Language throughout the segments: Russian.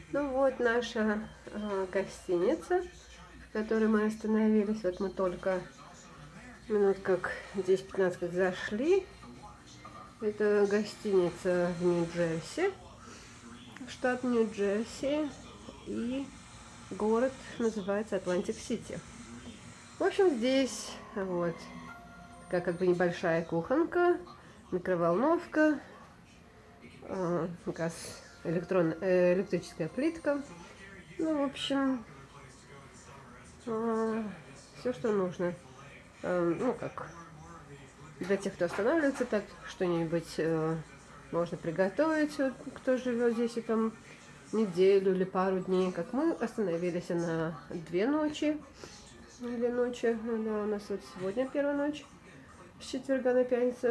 Ну вот наша гостиница, в которой мы остановились. Вот мы только минут как 10-15 как зашли. Это гостиница в Нью-Джерси, штат Нью-Джерси, и город называется Атлантик-Сити. В общем, здесь вот такая как бы небольшая кухонка, микроволновка, газ, электрическая плитка. Ну, в общем, все, что нужно. Ну, как для тех, кто останавливается, так что-нибудь можно приготовить, кто живет здесь и там неделю или пару дней. Как мы остановились на 2 ночи или ночи. Да, у нас вот сегодня первая ночь, с четверга на пятницу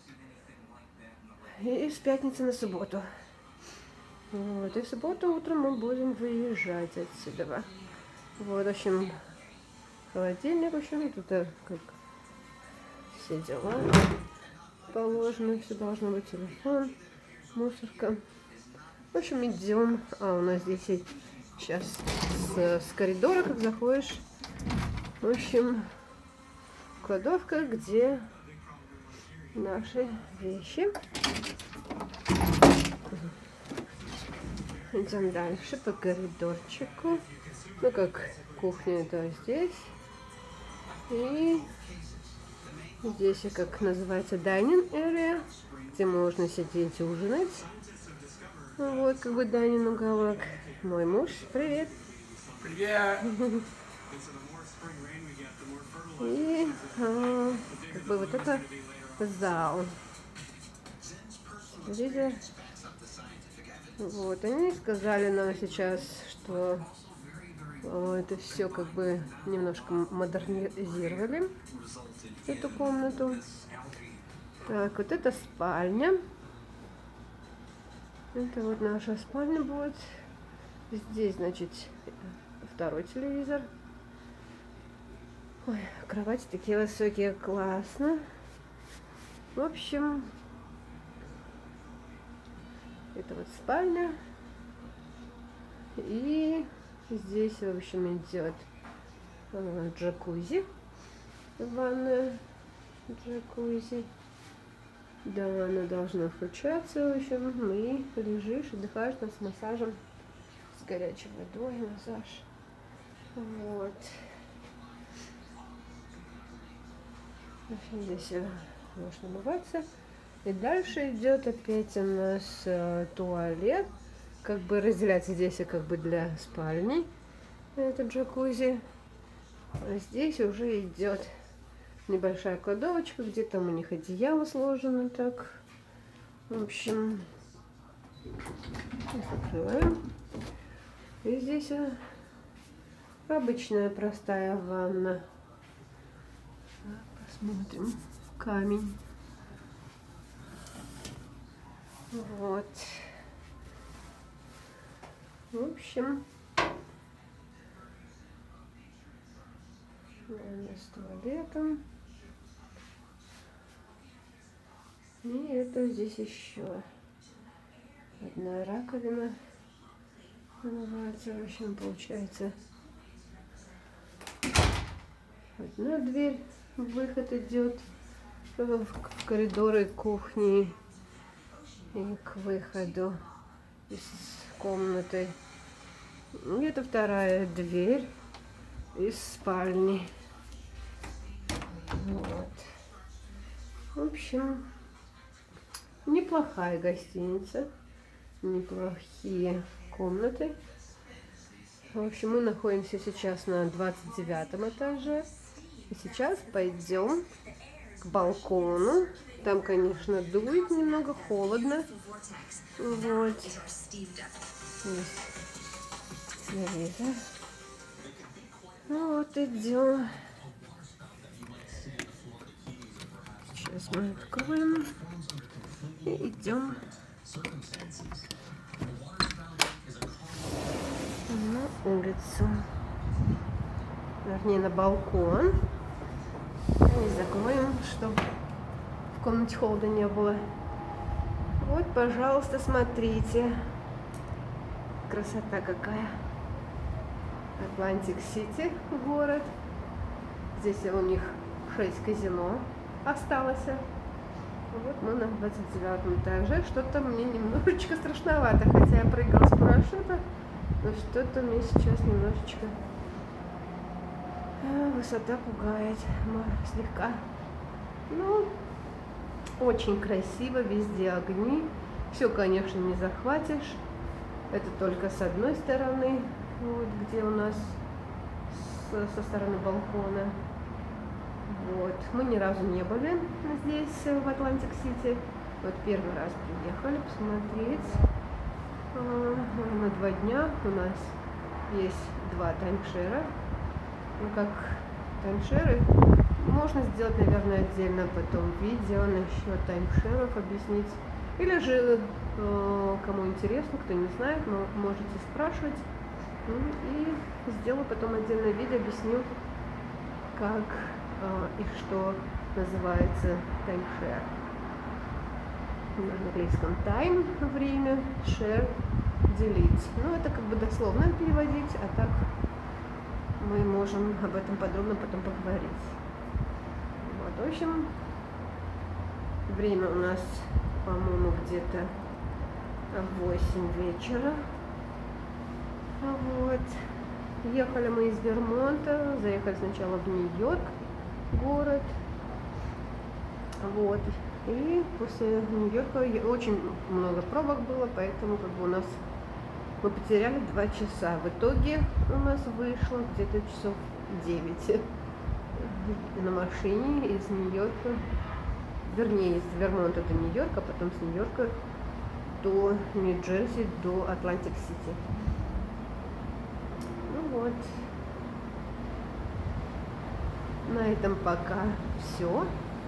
и с пятницы на субботу. Вот, и в субботу утром мы будем выезжать отсюда. Вот, в общем, холодильник, в общем, тут как все дела положено, все должно быть, телефон, мусорка. В общем, идем. У нас здесь сейчас с коридора, как заходишь, в общем, кладовка, где наши вещи. Идем дальше по коридорчику. Ну, как кухня, это здесь. И здесь, как называется, dining area, где можно сидеть и ужинать. Вот, как бы dining уголок. Мой муж, привет. Привет. И как бы вот это зал. Телевизор. Вот, они сказали нам сейчас, что это все как бы немножко модернизировали, эту комнату. Так, вот это спальня. Это вот наша спальня будет. Здесь, значит, второй телевизор. Ой, кровати такие высокие, классно. В общем, это вот спальня. И здесь, в общем, идет джакузи, ванная, джакузи. Да, она должна включаться, в общем, и лежишь, отдыхаешь там с массажем, с горячей водой, массаж. Вот. В общем, здесь можно умываться. И дальше идет опять у нас туалет. Как бы разделяется здесь и как бы для спальни. Это джакузи. А здесь уже идет небольшая кладовочка, где там у них одеяло сложено так. В общем, закрываем. И здесь обычная простая ванна. Посмотрим. Камень. Вот. В общем, с туалетом. И это здесь еще одна раковина называется. В общем, получается одна дверь, выход идет в коридоры кухни и к выходу из комнаты. И это вторая дверь из спальни. Вот. В общем, неплохая гостиница, неплохие комнаты. В общем, мы находимся сейчас на 29 этаже. И сейчас пойдем к балкону. Там, конечно, дует немного, холодно. Вот. Телевизор. Ну вот, идем. Сейчас мы откроем и идем на улицу. Вернее, на балкон. И закроем, чтобы в комнате холода не было. Вот, пожалуйста, смотрите. красота какая. Атлантик-Сити город. Здесь у них 6 казино осталось. Вот мы на 29 этаже. Что-то мне немножечко страшновато, хотя я прыгала с парашюта, но что-то мне сейчас немножечко высота пугает слегка. Ну, очень красиво, везде огни. Все, конечно, не захватишь. Это только с одной стороны, вот где у нас со стороны балкона. Вот. Мы ни разу не были здесь, в Атлантик-Сити. Вот первый раз приехали посмотреть. На 2 дня у нас есть 2 таймшера. Ну, как таймшеры, можно сделать, наверное, отдельно потом видео насчет таймшеров, объяснить. Или же, кому интересно, кто не знает, можете спрашивать. И сделаю потом отдельное видео, объясню, как и что называется таймшер. На английском time — время, share — делить. Ну, это как бы дословно переводить, а так мы можем об этом подробно потом поговорить. Вот, в общем, время у нас, по-моему, где-то 8 вечера. Вот. Ехали мы из Вермонта, заехали сначала в Нью-Йорк, город. Вот. И после Нью-Йорка очень много пробок было, поэтому как бы у нас мы потеряли 2 часа. В итоге у нас вышло где-то часов 9 на машине из Нью-Йорка, вернее, из Вермонта до Нью-Йорка, потом с Нью-Йорка до Нью-Джерси, до Атлантик-Сити. Ну вот. На этом пока все.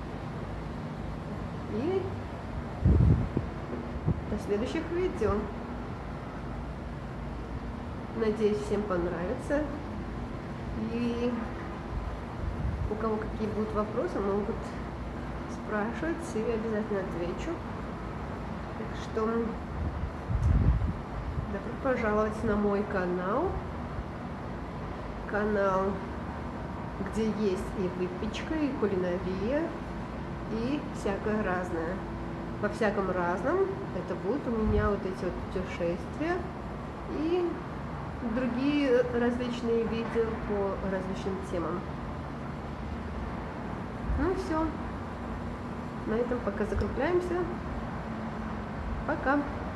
И до следующих видео. Надеюсь, всем понравится. И у кого какие будут вопросы, могут спрашивать, и я обязательно отвечу. Так что добро пожаловать на мой канал. Канал, где есть и выпечка, и кулинария, и всякое разное. Во всяком разном это будут у меня вот эти вот путешествия и другие различные видео по различным темам. Ну все, на этом пока закругляемся. Пока.